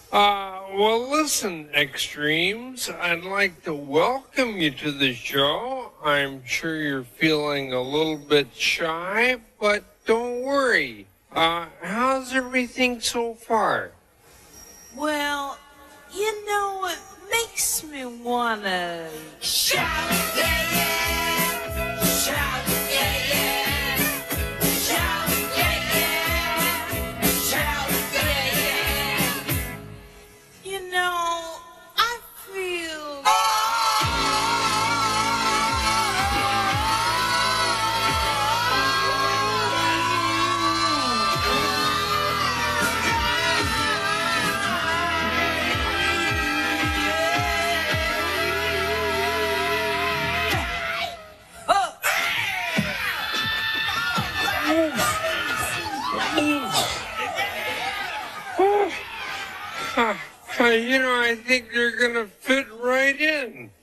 Well, listen, Extremes, I'd like to welcome you to the show. I'm sure you're feeling a little bit shy, but don't worry. How's everything so far? Well, you know, it makes me wanna shout, yeah, yeah, shout, yeah, yeah, shout, yeah, yeah, shout, yeah, yeah. You know, I feel. You know, I think they're gonna fit right in.